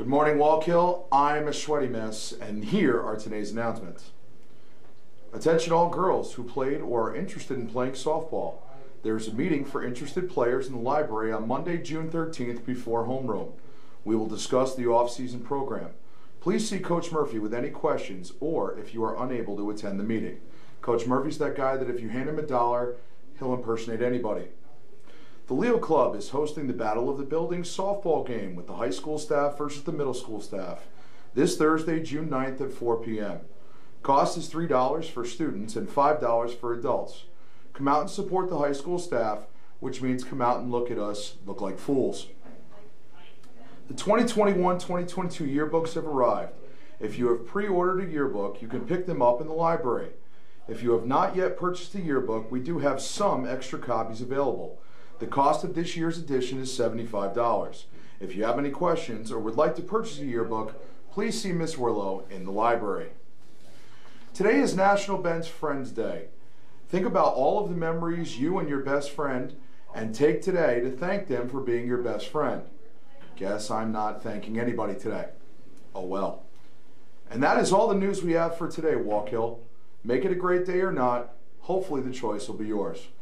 Good morning, Wallkill. I'm a sweaty mess, and here are today's announcements. Attention all girls who played or are interested in playing softball. There's a meeting for interested players in the library on Monday, June 13th before homeroom. We will discuss the off-season program. Please see Coach Murphy with any questions or if you are unable to attend the meeting. Coach Murphy's that guy that if you hand him $1, he'll impersonate anybody. The Leo Club is hosting the Battle of the Buildings softball game with the high school staff versus the middle school staff this Thursday, June 9th at 4 p.m. Cost is $3 for students and $5 for adults. Come out and support the high school staff, which means come out and look at us look like fools. The 2021-2022 yearbooks have arrived. If you have pre-ordered a yearbook, you can pick them up in the library. If you have not yet purchased a yearbook, we do have some extra copies available. The cost of this year's edition is $75. If you have any questions or would like to purchase a yearbook, please see Miss Willow in the library. Today is National Best Friends Day. Think about all of the memories you and your best friend and take today to thank them for being your best friend. Guess I'm not thanking anybody today. Oh well. And that is all the news we have for today, Wallkill. Make it a great day or not, hopefully the choice will be yours.